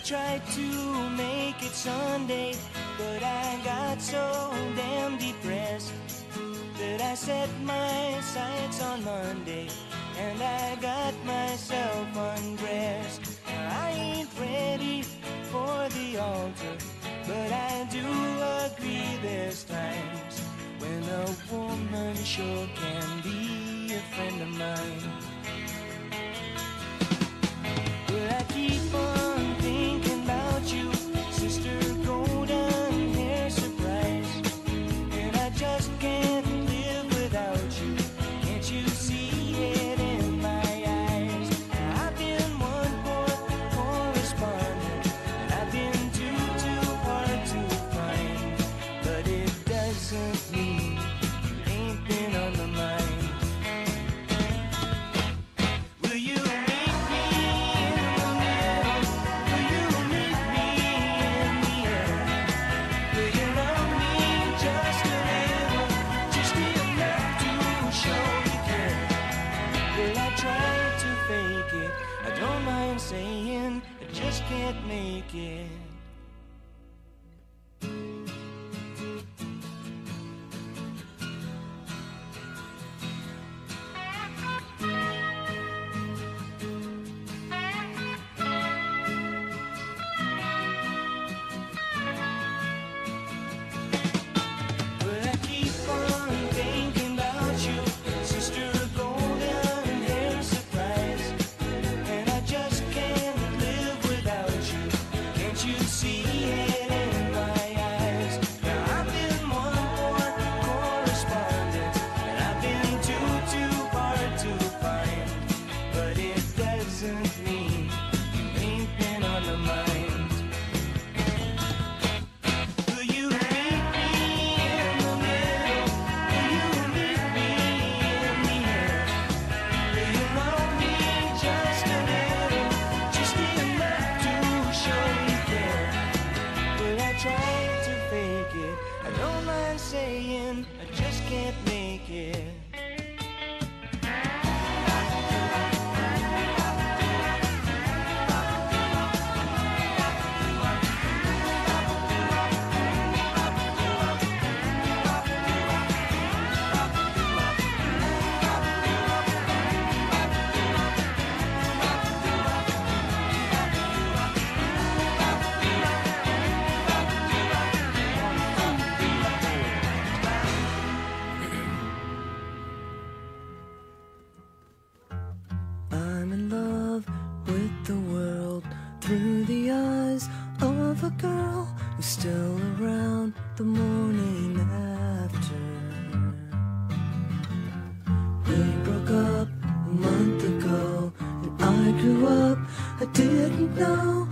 tried to make it Sunday, but I got so damn depressed that I set my sights on Monday, and I got myself undressed. I ain't ready for the altar, but I do agree there's times when a woman sure can be a friend of mine. Well, I keep on thinking about you, sister golden hair surprise, and I just can't live without you. Can't you see it in my eyes? I've been one poor correspondent, and I've been too hard to find, but it doesn't mean you ain't been on my mind. Will you meet me in the middle? Will you meet me in the air? Will you love me just a little, just enough to show you care? Will I try to fake it? I don't mind saying I just can't make it. Well, I keep on thinking about you, sister golden hair surprise, and I just can't live without you. Can't you see it in my eyes? Now I've been one poor correspondent, and I've been too hard to find, but it doesn't mean you ain't been on my mind. Will you meet me in the middle? Will you meet me in the air? Will you love me just a little, just enough to show you care? Will I try to fake it? I don't mind saying I just can't make it. I'm in love with the world through the eyes of a girl who's still around the morning after. We broke up a month ago, and I grew up, I didn't know